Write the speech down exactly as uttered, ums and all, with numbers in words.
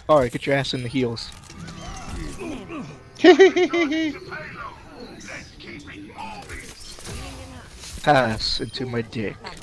Alright, get your ass in the heels. Pass into my dick.